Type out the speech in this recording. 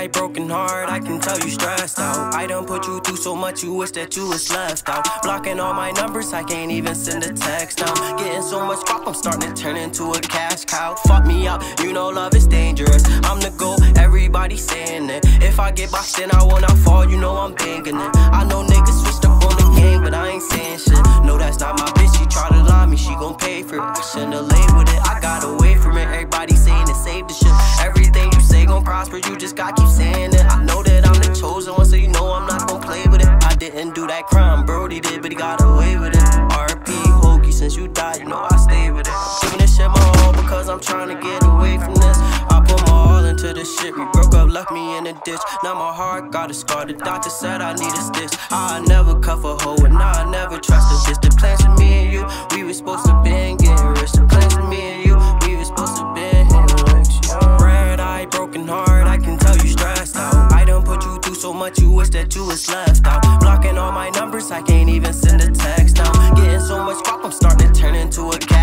eye, broken heart, I can tell you stressed out. I done put you through so much, you wish that you was left out. Blocking all my numbers, I can't even send a text out. Getting so much crop, I'm starting to turn into a cash cow. Fuck me up, you know love is dangerous. I'm the GOAT, everybody saying it. If I get boxed in, I will not fall, you know I'm banging it. I know niggas switched up on the game, but I ain't saying shit. No, that's not my bitch, she try to lie me, she gon' pay for it. I shouldn't lay with it, I got away from it. Everybody saying it saved the shit. Everything you say gon' prosper, you just gotta keep saying it. I know that I'm the chosen one, so you know I'm not gon' play with it. I didn't do that crime, Brody did, but he got away with it. R.P. Hokey, since you died, you know I stay with it. Giving this shit my all because I'm trying to get away from this. I put my all into this shit, we broke up, left me in a ditch. Now my heart got a scar, the doctor said I need a stitch. I never cuff a hoe, and I never trusted this. The plans for me and you, we was supposed to been getting rich. The plans for me and you, we was supposed to been hitting licks. Red eye, broken heart, I can tell you stressed out. I done put you through so much, you wish that you was left out. Blocking all my numbers, I can't even send a text out. Getting so much crop, I'm starting to turn into a